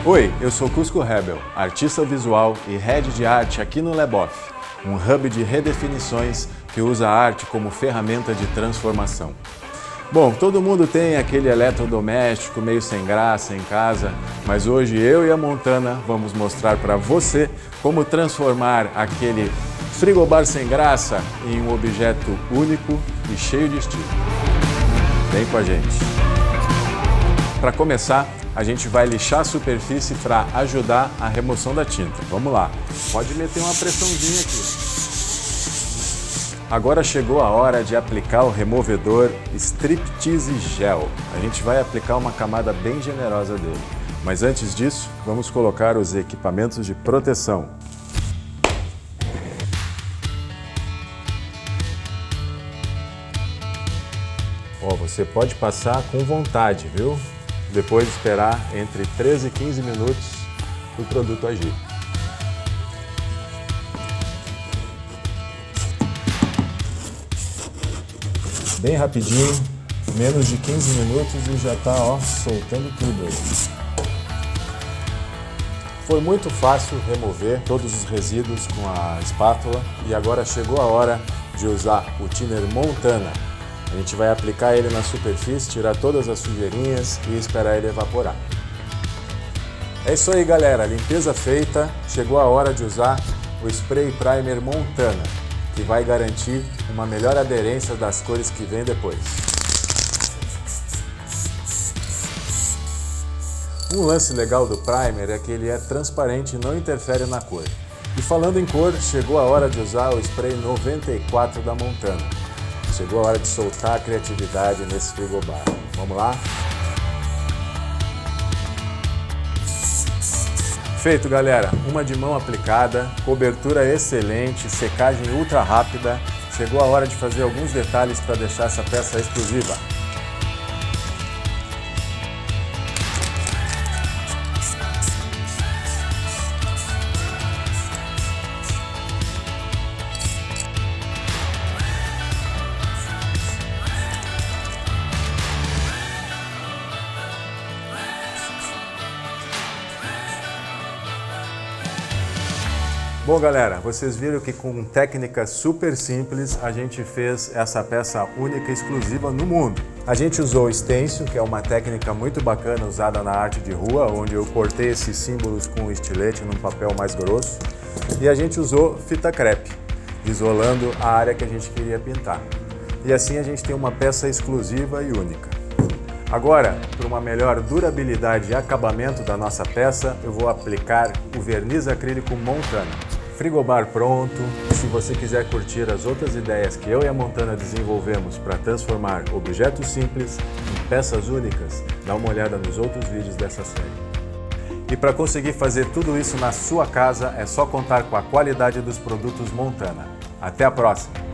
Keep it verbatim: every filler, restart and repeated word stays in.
Oi, eu sou Cusco Rebel, artista visual e head de arte aqui no Leboff, um hub de redefinições que usa a arte como ferramenta de transformação. Bom, todo mundo tem aquele eletrodoméstico meio sem graça em casa, mas hoje eu e a Montana vamos mostrar para você como transformar aquele frigobar sem graça em um objeto único e cheio de estilo. Vem com a gente! Para começar, a gente vai lixar a superfície para ajudar a remoção da tinta. Vamos lá, pode meter uma pressãozinha aqui. Agora chegou a hora de aplicar o removedor Striptease Gel. A gente vai aplicar uma camada bem generosa dele. Mas antes disso, vamos colocar os equipamentos de proteção. Ó, você pode passar com vontade, viu? Depois de esperar entre treze e quinze minutos para o produto agir. Bem rapidinho, menos de quinze minutos e já está, ó, soltando tudo aí. Foi muito fácil remover todos os resíduos com a espátula e agora chegou a hora de usar o thinner Montana. A gente vai aplicar ele na superfície, tirar todas as sujeirinhas e esperar ele evaporar. É isso aí, galera, limpeza feita, chegou a hora de usar o Spray Primer Montana, que vai garantir uma melhor aderência das cores que vem depois. Um lance legal do primer é que ele é transparente e não interfere na cor. E falando em cor, chegou a hora de usar o Spray noventa e quatro da Montana. Chegou a hora de soltar a criatividade nesse frigobar. Vamos lá? Feito, galera. Uma de mão aplicada, cobertura excelente, secagem ultra rápida. Chegou a hora de fazer alguns detalhes para deixar essa peça exclusiva. Bom, galera, vocês viram que com técnica super simples a gente fez essa peça única e exclusiva no mundo. A gente usou o stencil, que é uma técnica muito bacana usada na arte de rua, onde eu cortei esses símbolos com estilete num papel mais grosso. E a gente usou fita crepe, isolando a área que a gente queria pintar. E assim a gente tem uma peça exclusiva e única. Agora, para uma melhor durabilidade e acabamento da nossa peça, eu vou aplicar o verniz acrílico Montana. Frigobar pronto. Se você quiser curtir as outras ideias que eu e a Montana desenvolvemos para transformar objetos simples em peças únicas, dá uma olhada nos outros vídeos dessa série. E para conseguir fazer tudo isso na sua casa, é só contar com a qualidade dos produtos Montana. Até a próxima!